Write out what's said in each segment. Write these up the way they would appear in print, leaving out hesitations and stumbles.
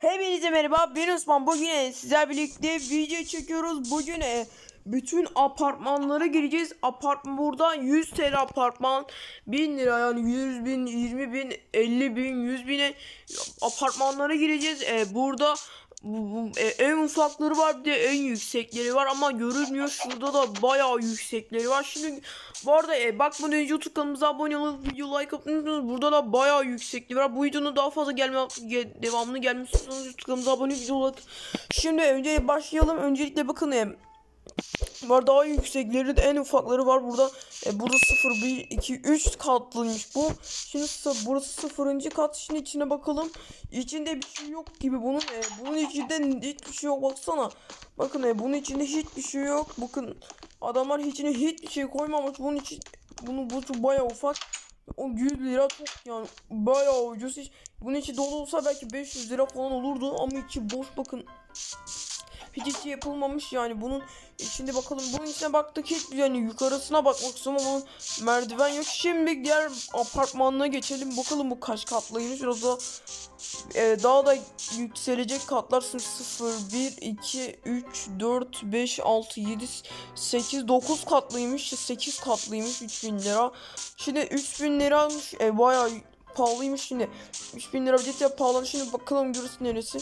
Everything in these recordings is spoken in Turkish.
Hepinize merhaba, ben Osman. Bugün sizlerle birlikte video çekiyoruz. Bugün bütün apartmanlara gireceğiz. Burada 100 TL apartman 1000 lira, yani 100 bin, 20 bin, 50 bin, 100 bine apartmanlara gireceğiz. Burada en ufakları var, bir de en yüksekleri var ama görünmüyor. Şurada da bayağı yüksekleri var. Şimdi bu arada bakmadan önce YouTube kanalımıza abone olup video like atmayı. Burada da bayağı yüksekleri var. Bu videonun daha fazla devamını gelmesi istiyorsanız YouTube kanalımıza abone video like. Şimdi önce başlayalım. Öncelikle bakın var, daha yüksekleri de en ufakları var burada. Burada 0 1 2 3 katlıymış bu. Şimdi burası 0. kat. Şimdi içine bakalım. İçinde bir şey yok gibi bunun. Bunun içinde hiçbir şey yok, baksana. Bakın bunun içinde hiçbir şey yok. Bakın adamlar içine hiçbir şey koymamış. Bunun için bu bayağı ufak. O 100 lira çok, yani bayağı ucuz. Bunun içi dolu olsa belki 500 lira falan olurdu ama içi boş, bakın. Hiç yapılmamış yani bunun içinde. Bakalım bunun içine baktık, hiç yani yukarısına bakmak istiyorum ama merdiven yok. Şimdi diğer apartmanına geçelim, bakalım bu kaç katlıymış. Biraz da daha da yükselecek katlar. 0 1 2 3 4 5 6 7 8 9 katlıymış. 8 katlıymış, 3000 lira. Şimdi 3000 liraymış, bayağı pahalıymış. Şimdi 3000 lira cidden pahalı. Şimdi bakalım burası neresi?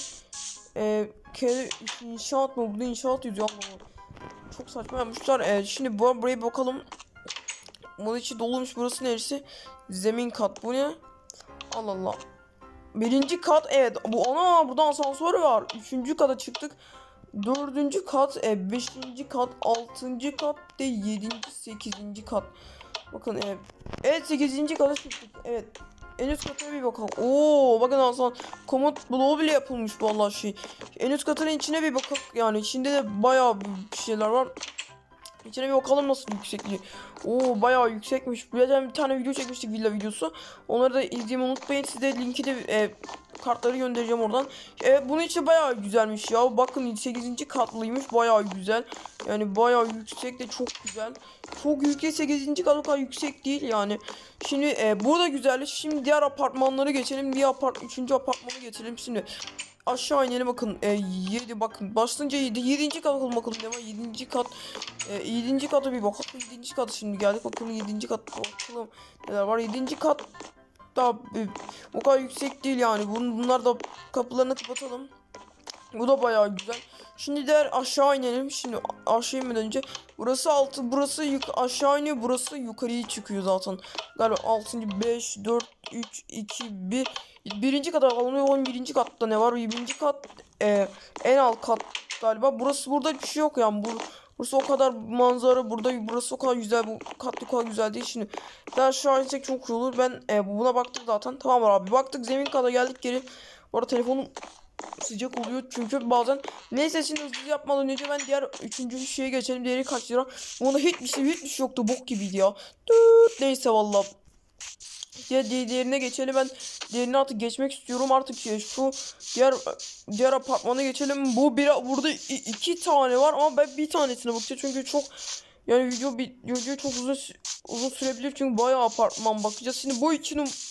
İnşaat mı? Burada inşaat yazıyor ama çok saçma yapmışlar. Şimdi buraya bakalım. Bunun içi doluymuş. Burası neresi? Zemin kat. Bu ne? Allah Allah. 1. kat. Evet. Burada asansör var. 3. kata çıktık. 4. kat. 5. kat. 6. kat. 7. 8. kat. Bakın evet 8. kata çıktık. Evet. En üst katına bir bakalım. Bakın aslında komut bloğu bile yapılmış vallahi şey. En üst katının içine bir bakalım. Yani içinde de bayağı bir şeyler var. İçine bir bakalım nasıl yüksekliği. Bayağı yüksekmiş. Bir tane video çekmiştik, villa videosu. Onları da izlemeyi unutmayın. Size linki de kartları göndereceğim oradan. Bunun içi bayağı güzelmiş ya. Bakın 8. katlıymış. Bayağı güzel. Yani bayağı yüksek de çok güzel. Çok yüksek, 8. kat o kadar yüksek değil yani. Şimdi burada güzellik. Şimdi diğer apartmanlara geçelim. 3. apartmana geçelim. Şimdi aşağı inelim, bakın 7, bakın başlayınca 7. kat bakalım ne var. 7. kat 7. kata bir bakalım. 7. kata şimdi geldik, bakalım 7. kat bakalım neler var. 7. kat da o kadar yüksek değil yani. Bunlar da kapılarını kapatalım. Bu da bayağı güzel. Şimdi de aşağı inelim. Şimdi aşağı inmeden önce burası altı, burası aşağı iniyor, burası yukarıya çıkıyor zaten. Galiba 6. 5 4 3 2 1 1. kata alınıyor. 11. katta ne var? 20. kat en alt kat galiba. Burada bir şey yok yani. Burası o kadar manzara, burası o kadar güzel, bu kat o kadar güzel değil. Şimdi daha aşağı insek çok iyi olur. Ben buna baktım zaten. Tamam abi, baktık, zemin kata geldik geri. Bu arada telefonum sıcak oluyor çünkü bazen. Neyse, şimdi hızlı yapmadan önce ben diğer 3. şeye geçelim. Diğeri kaç lira? Bunda hiçbir şey yoktu, bok gibiydi ya. Neyse vallahi. Diğerine geçelim. Ben diğerine artık geçmek istiyorum artık. Şu diğer apartmana geçelim. Burada 2 tane var ama ben bir tanesine bakacağım çünkü çok, yani video çok uzun sürebilir çünkü bayağı apartman bakacağız. Şimdi bu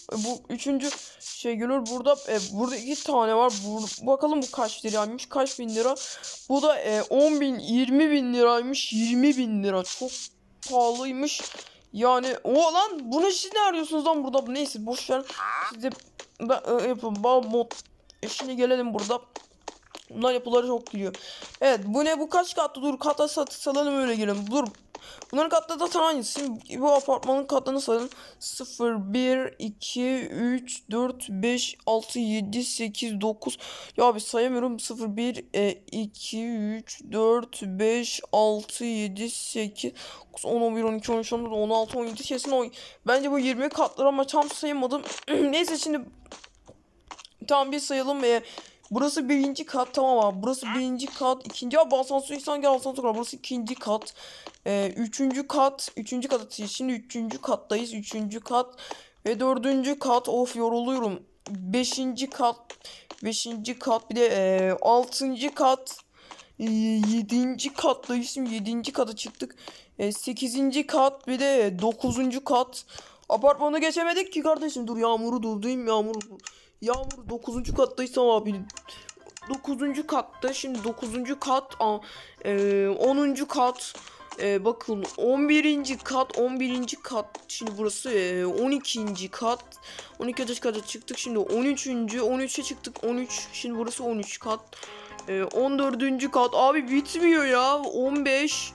3. şey geliyor. Burada 2 tane var. Bakalım bu kaç liraymış, kaç bin lira. Bu da 10 bin, 20 bin liraymış. 20 bin lira çok pahalıymış. Yani lan bunu siz ne arıyorsunuz lan burada? Neyse boş ver. Size yapın mod. Şimdi gelelim burada. Bunlar yapıları çok geliyor. Evet, bu kaç katlı? Dur, kata salalım öyle girelim. Dur. Bunların katları da tam aynısı. Şimdi bu apartmanın katlarını sayalım. 0 1 2 3 4 5 6 7 8 9. Ya bir sayamıyorum. 0 1 2 3 4 5 6 7 8 10 11 12 13 14 16 17 kesin o. Bence bu 20 katlar ama tam sayamadım. Neyse, şimdi tam bir sayalım. Burası 1. kat, tamam abi. Burası 1. kat. 2. abi asansör, insan gel asansör var. Burası 2. kat. 3. kat. 3. kata şimdi 3. kattayız. 3. kat ve 4. kat. Of, yoruluyorum. 5. kat. 5. kat bir de 6. kat. 7. kattayız. Şimdi 7. kata çıktık. 8. kat bir de 9. kat. Apartmanı geçemedik ki kardeşim. Dur, yağmuru durdurayım. Yağmur 9. kattaysam abi 9. katta. Şimdi 9. kat, 10. kat. Bakın 11. kat, 11. kat. Şimdi burası 12. kat. 12. kata çıktık. Şimdi 13'e çıktık. 13. Şimdi burası 13 kat. 14. kat. Abi bitmiyor ya. 15.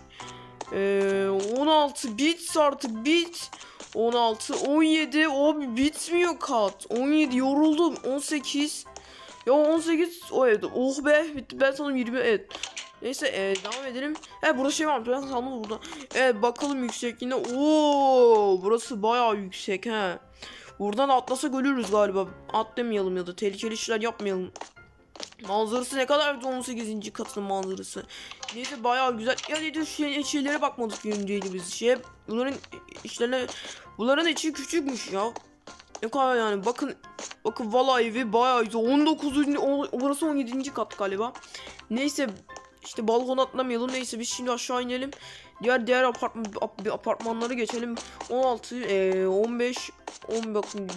16 bit artık bit. 16, 17 abi bitmiyor kat. 17 yoruldum. 18. Ya 18 o evet. Oh be bitti. Ben sanırım 20 evet. Neyse devam edelim. Burada şey var. Ben sandım burada. Evet bakalım yüksekliğine. Oo burası bayağı yüksek he. Buradan atlasak ölürüz galiba. Atlamayalım ya da tehlikeli işler yapmayalım. Manzarası ne kadar 18. katının manzarası. Neyse bayağı güzel. Ya neydi şeylere bakmadık yönündeydi biz. Bunların içlerine bunların içi küçükmüş ya. Ne kadar yani bakın vallahi evi bayağı güzel. 19. Burası 17. kat galiba. Neyse işte balkona atlamayalım. Neyse biz şimdi aşağı inelim. Diğer apartmanlara geçelim. 16 15 10 bakın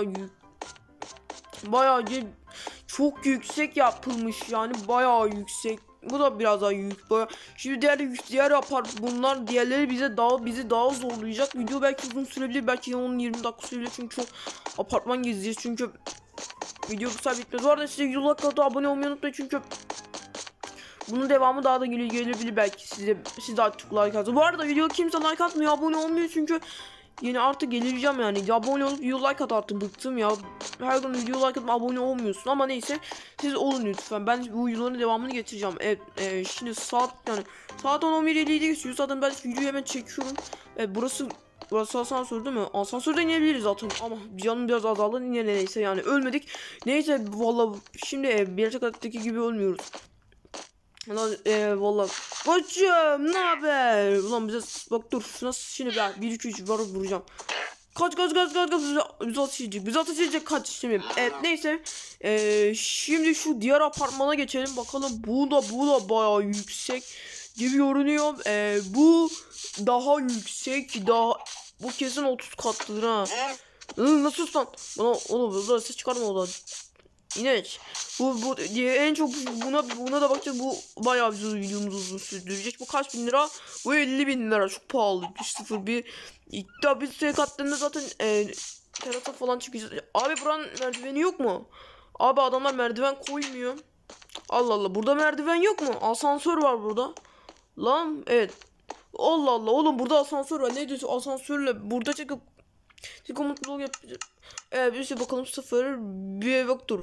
bayağı çok yüksek yapılmış yani bayağı yüksek. Bu da biraz daha yüksek. Şimdi bunlar diğerleri bizi daha zorlayacak. Video belki uzun sürebilir. Belki 10-20 dakika sürebilir. Çünkü çok apartman gezeceğiz. Çünkü video kısa bitmez. Bu arada size YouTube kanalıma abone olmayı unutmayın. Çünkü bunun devamı daha da gelebilir belki siz daha çok like atın. Bu arada video kimse like atmıyor, abone olmuyor çünkü yine artık geleceğim yani. Abone olup video like at artık bıktım ya. Her gün video like atıp abone olmuyorsun ama neyse siz olun lütfen. Ben bu videoların devamını getireceğim. Evet şimdi saat 11:57 geçiyor. Zaten ben videoyu hemen çekiyorum. Burası asansör değil mi? Asansörden inebiliriz zaten ama canım biraz azaldı yine neyse yani ölmedik. Neyse vallahi şimdi bir kattaki gibi ölmüyoruz. Vallahi koçum ne haber? Ulan bize bak dur nasıl şimdi ben 1-2-3 var vuracağım. Kaç biz ateş edecek kaç şimdi. Evet neyse şimdi şu diğer apartmana geçelim bakalım. Bu da bayağı yüksek gibi görünüyor. Bu daha yüksek bu kesin 30 katlıdır ha. Nasıl lan? Bana ses çıkarma o da. İneç. Bu diye en çok buna da bakacağız. Bu bayağı bir videomuzu uzun sürdürecek. Bu kaç bin lira? Bu 50.000 lira. Çok pahalı. 301. İddia bir şey kattığında zaten terasa falan çıkacağız. Abi buranın merdiveni yok mu? Abi adamlar merdiven koymuyor. Allah Allah. Burada merdiven yok mu? Asansör var burada. Lan evet. Allah Allah. Oğlum burada asansör var. Ne diyorsun? Asansörle burada çıkıp mutluluk yapacağız. Bir şey bakalım 0 bir yoktur.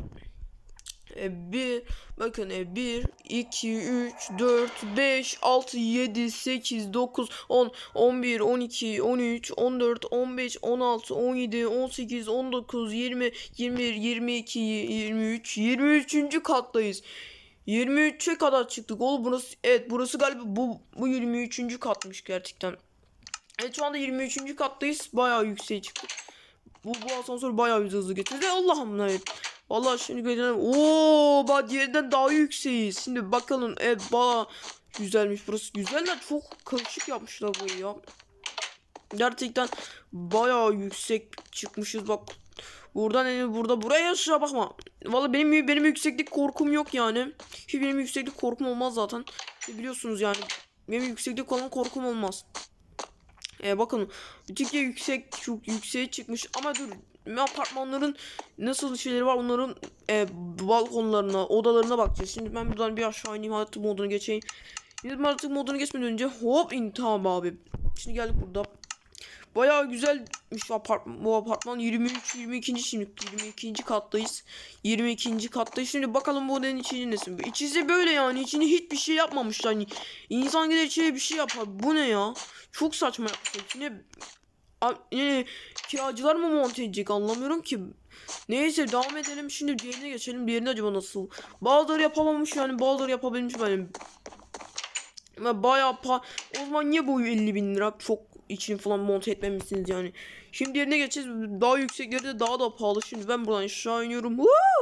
Bakın 1 2 3 4 5 6 7 8 9 10 11 12 13 14 15 16 17 18 19 20 21 22 23 23. kattayız. 23'e kadar çıktık oğlum burası galiba bu 23. katmış gerçekten. Evet şu anda 23. kattayız. Bayağı yükseğe çıktık. Bu asansör bayağı hızlı getirdi. Allah'ım evet. Vallahi şimdi görelim. Oo, bak diğerinden daha yükseğiz. Şimdi bakalım. Evet bayağı güzelmiş burası. Güzeller çok karışık yapmışlar burayı ya. Gerçekten bayağı yüksek çıkmışız bak. Buraya aşağı bakma. Vallahi benim yükseklik korkum yok yani. Hiç benim yükseklik korkum olmaz zaten. Biliyorsunuz yani. Benim yükseklik olan korkum olmaz. Bakın bütün çok yükseğe çıkmış ama dur apartmanların nasıl şeyleri var onların balkonlarına odalarına bakacağız. Şimdi ben buradan bir aşağı ineyim hayatım modunu geçeyim. Şimdi hayatım modunu geçmeden önce hop tamam abi. Şimdi geldik burada. Bayağı güzelmiş bu apartman 22. şimdi 22. kattayız. 22. kattayız. Şimdi bakalım bu odanın içi nesi? İçisi böyle yani içine hiçbir şey yapmamışlar. Yani insan gelir içine bir şey yapar. Bu ne ya? Çok saçma yapmışlar. İçine kiracılar mı monte edecek anlamıyorum ki. Neyse devam edelim. Şimdi diğerine geçelim. Diğerine acaba nasıl? Bazıları yapamamış yani bazıları yapabilmiş benim. Bayağı o zaman niye boyu 50.000 lira? Çok içini falan monte etmemişsiniz yani. Şimdi yerine geçeceğiz. Daha yüksekleri de daha da pahalı. Şimdi ben buradan aşağı iniyorum.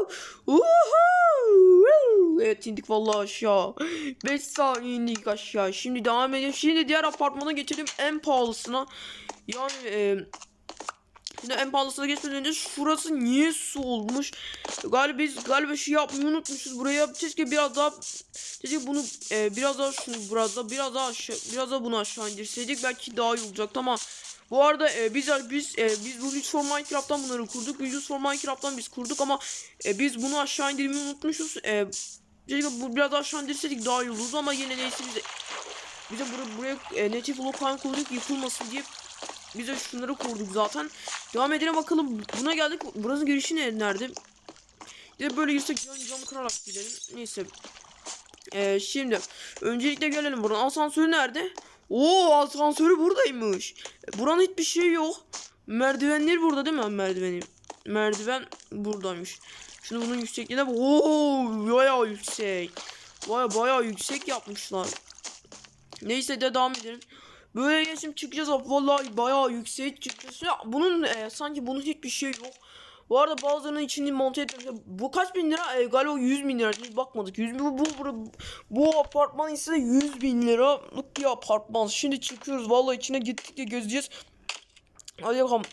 Evet indik vallahi aşağı. 5 saniye indik aşağı. Şimdi devam edelim. Şimdi diğer apartmana geçelim en pahalısına. Yani Şimdi en pahalısına geçmeden önce şurası niye su olmuş? Galiba şey yapmayı unutmuşuz. Buraya keşke biraz daha bunu biraz daha şunu biraz daha bunu aşağı indirseydik belki daha iyi olacaktı ama bu arada biz bu Lütfor Minecraft'tan bunları kurduk. Lütfor Minecraft'tan biz kurduk ama biz bunu aşağı indirmeyi unutmuşuz. Bu biraz daha aşağı indirseydik daha iyi olurdu ama yine neyse bize buraya native local koyduk yıkılmasın diye bize şunları kurduk zaten. Devam edelim bakalım. Buna geldik. Burası girişi nerede? Bir de böyle girsek camı kırarak gidelim. Neyse. Şimdi öncelikle gelelim buradan. Asansörü nerede? Oo, asansörü buradaymış. Buranın hiçbir şey yok. Merdivenleri burada değil mi? Merdiven buradaymış. Şimdi bunun yüksekliğine bak. Oo, bayağı yüksek. Bayağı yüksek yapmışlar. Neyse de devam edelim. Böyle geçim çıkacağız. Vallahi bayağı yüksek çıkacağız. Ya bunun sanki bunun hiçbir şey yok. Bu arada bazılarının içini monte etmişler. Bu kaç bin lira? Galiba 100 bin lira. Hiç bakmadık. 100 bin, bu apartman ise 100 bin liralık bir apartman. Şimdi çıkıyoruz. Vallahi içine gittik de gezeceğiz. Hadi bakalım.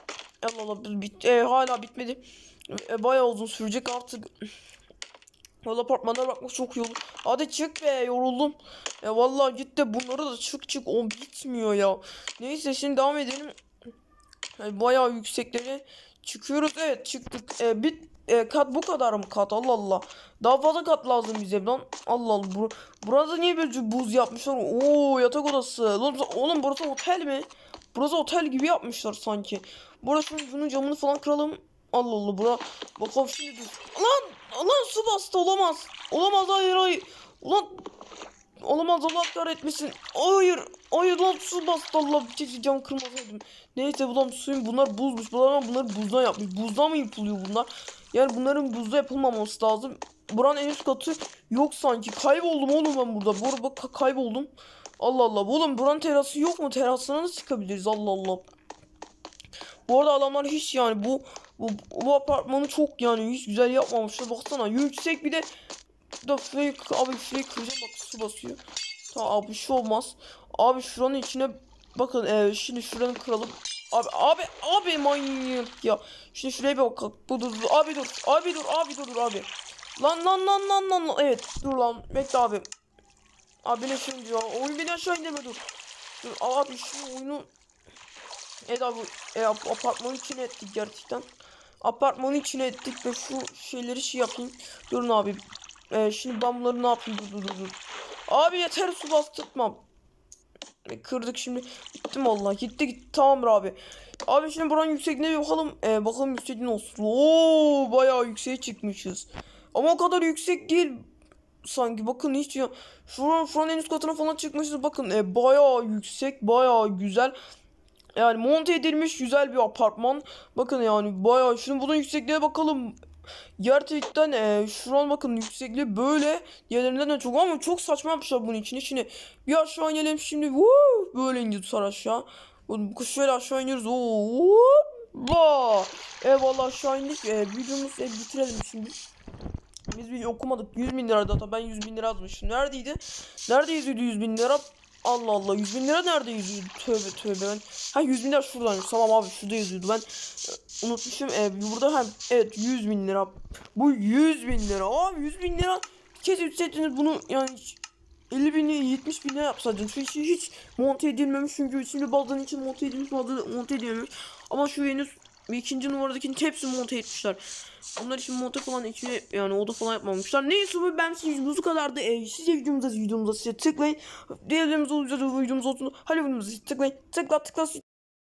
Allah hala bitmedi. Bayağı uzun sürecek artık. Valla apartmanlara bakmak çok iyi olur. Hadi çık be, yoruldum. Vallahi git de bunları da çık o bitmiyor ya. Neyse şimdi devam edelim. Bayağı yükseklere çıkıyoruz. Evet çıktık. Kat bu kadar mı kat? Allah Allah. Daha fazla kat lazım bize lan. Allah Allah. Burada niye böyle buz yapmışlar? Oo, yatak odası. Oğlum burası otel mi? Burası otel gibi yapmışlar sanki. Burası bunun camını falan kıralım. Allah Allah bakalım şimdi dur. Lan su bastı, olamaz. Olamaz, hayır. Ulan olamaz, Allah kahretmesin. Hayır lan su bastı, Allah cam kırmasaydım. Neyse bunlar buzmuş. Bunları buzdan yapmış. Buzdan mı yapılıyor bunlar? Yani bunların buzda yapılmaması lazım. Buranın en üst katı yok sanki. Kayboldum oğlum ben burada. Bu arada kayboldum. Allah Allah. Oğlum buranın terası yok mu? Terasına nasıl çıkabiliriz? Allah Allah. Bu arada adamlar hiç yani bu apartmanı çok yani hiç güzel yapmamışlar. Baksana yüksek, bir de free kıracağım, bak su basıyor. Tamam abi, bir şey olmaz. Abi şuranın içine bakın, şimdi şuranı kıralım. Abi manyak ya. Şimdi şuraya bir bakalım. Dur. Abi. Lan. Evet dur lan. Bekle abi. Abi ne şimdi ya? Oyun beni aşağı indirme, dur. Dur abi şu oyunu. Evet abi, apartmanın içine ettik gerçekten. Apartmanın içine ettik ve şu şeyleri yapayım. Durun abi. Şimdi ben bunları ne yapayım? Dur. Abi yeter, su bastırtmam. Kırdık şimdi. Gittim vallahi. Gitti. Tamamdır abi. Abi şimdi buranın yüksekliğine bakalım. Bakalım yüksekliği olsun. Oo, bayağı yükseğe çıkmışız. Ama o kadar yüksek değil sanki. Bakın hiç ya. Şuranın en üst katına falan çıkmışız. Bakın bayağı yüksek, bayağı güzel. Yani monte edilmiş güzel bir apartman. Bakın yani bayağı. Şimdi bunun yüksekliğine bakalım. Gerçekten şu an bakın yüksekliği böyle. Diğerlerinden de çok ama çok saçma yapmışlar bunun için. Şimdi bir aşağı inelim şimdi. Böyle indi aşağı. Şöyle aşağı iniyoruz. Vallahi aşağı indik. Videomuzu bitirelim şimdi. Biz bir okumadık. 100 bin lira data. Ben 100 bin lira yazmışım. Neredeydi 100 bin lira? Allah Allah, 100 bin lira nerede yazıyordu? Tövbe ben. 100 bin lira şuradaymış. Tamam abi, şurada yazıyordu. Ben unutmuşum. Burada evet 100 bin lira. Bu 100 bin lira. Abi 100 bin lira. Kez ücretiniz bunu yani 50 bin 70 bin lira yapsaydınız. Hiç monte edilmemiş çünkü şimdi bazılarının için monte edilmiş, bazıları monte edilmemiş. Ama şu yeni ikinci numaradakinin hepsini monte etmişler. Onlar için monte falan içine yani oda falan yapmamışlar. Neyse ben size bu kadardı. Size videomuza size tıklayın. Diğer videomuz olacak, videomuz olsun. Hadi videomuza tıklayın. Tıkla